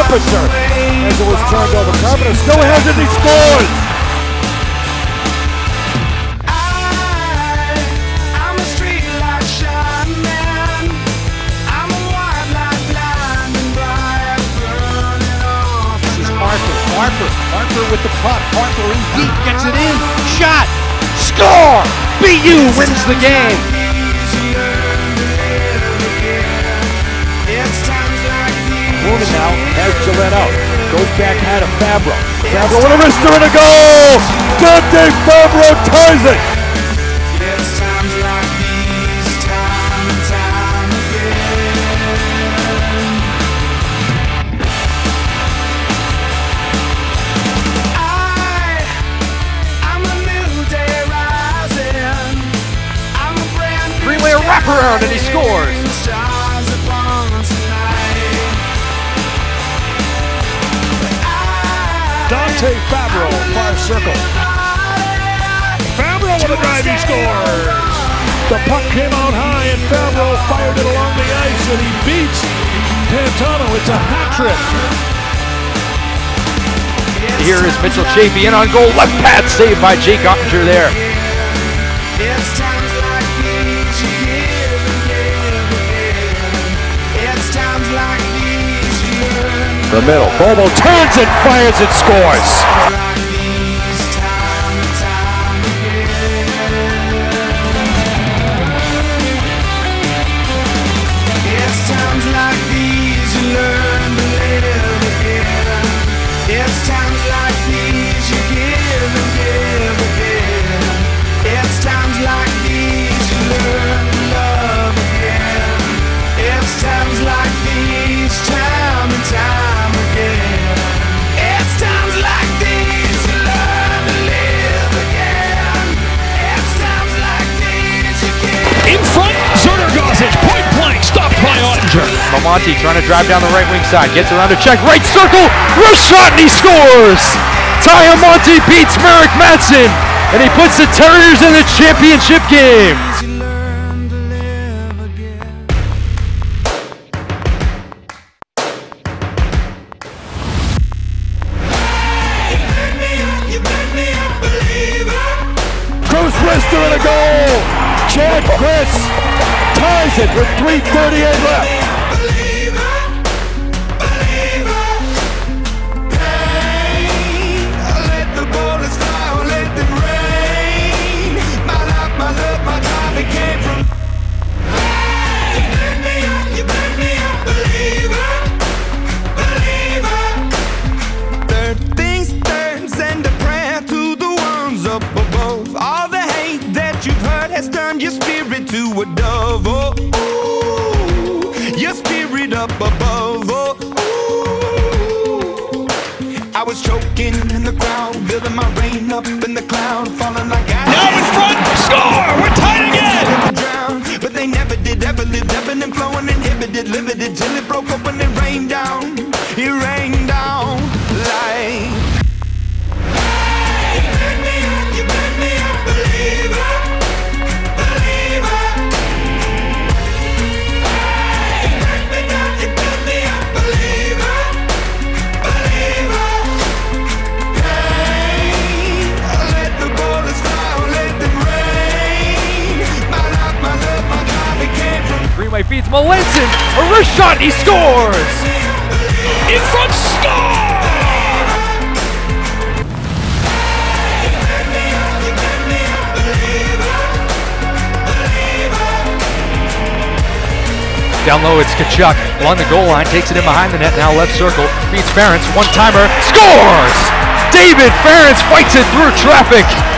officer as it was turned over. Carpenter still has it, he scores! Harper with the puck. Harper in deep, gets it in. Shot! Score! BU wins the game! Moving now, has Gillette out. Goes back out of Fabro. Fabro with a wrister and a goal! Dante Fabro ties it! Wraparound and he scores. Dante Fabro, far circle. Fabro with a drive, he scores. The puck came out high and Fabro fired it along the ice and he beats Pantano. It's a hat trick. Here is Mitchell Chafee in on goal. Left pad saved by Jake Ottinger there. The middle, Bobo turns and fires and scores! It's times like these you learn to live again. It's times like these you give and give again. It's times like these you learn to love again. It's times like these, time and time. Mamonti trying to drive down the right wing side, gets around to check, right circle, wrist shot, and he scores! Ty Amonte beats Merrick Matson, and he puts the Terriers in the championship game. Cruz wrister and a goal! Chad Chris ties it with 3:38 left. Has turned your spirit to a dove, oh, ooh, your spirit up above, oh, ooh. I was choking in the crowd, building my rain up in the cloud, falling like I now in front, score, we're tied again! Drown, but they never did, ever lived, ebbing and flowing, inhibited, limited, till it broke open and rained down, it rained down like you made me a believer. Greenway feeds Melanson, a wrist shot, and he scores! In front, score! Down low, it's Tkachuk along the goal line, takes it in behind the net, now left circle, beats Ferentz, one-timer, scores! David Ferentz fights it through traffic.